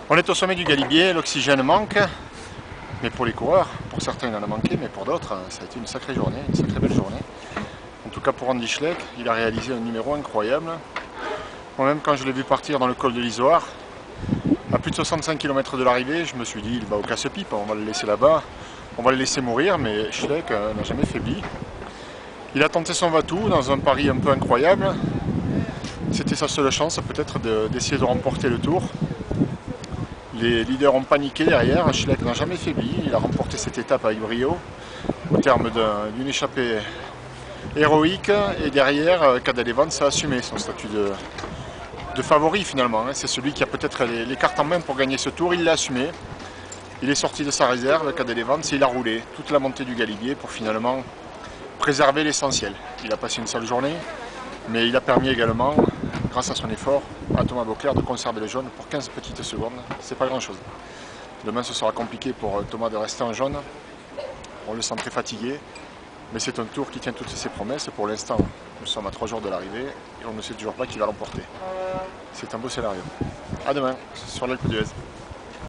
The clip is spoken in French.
On est au sommet du Galibier, l'oxygène manque, mais pour les coureurs, pour certains il en a manqué, mais pour d'autres ça a été une sacrée journée, une sacrée belle journée. En tout cas pour Andy Schleck, il a réalisé un numéro incroyable. Moi-même quand je l'ai vu partir dans le col de l'Izoard, à plus de 65 km de l'arrivée, je me suis dit il va au casse-pipe, on va le laisser là-bas, on va le laisser mourir, mais Schleck n'a jamais faibli. Il a tenté son va-tout dans un pari un peu incroyable. C'était sa seule chance peut-être d'essayer de remporter le tour. Les leaders ont paniqué derrière, Schleck n'a jamais faibli, il a remporté cette étape avec brio au terme d'une échappée héroïque, et derrière Cadel Evans a assumé son statut de favori finalement. C'est celui qui a peut-être les cartes en main pour gagner ce tour, il l'a assumé. Il est sorti de sa réserve, Cadel Evans, et il a roulé toute la montée du Galibier pour finalement préserver l'essentiel. Il a passé une seule journée, mais il a permis également, grâce à son effort, à Thomas Voeckler de conserver le jaune pour 15 petites secondes. C'est pas grand chose. Demain ce sera compliqué pour Thomas de rester en jaune. On le sent très fatigué, mais c'est un tour qui tient toutes ses promesses. Pour l'instant, nous sommes à 3 jours de l'arrivée et on ne sait toujours pas qui va l'emporter. C'est un beau scénario. A demain sur l'Alpe d'Huez.